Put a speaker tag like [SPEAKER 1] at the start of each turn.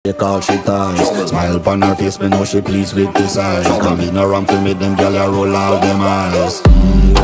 [SPEAKER 1] Take all she ties. Smile upon her face, me know she pleased with this eye. Come in around to meet them, girl, I roll out them eyes.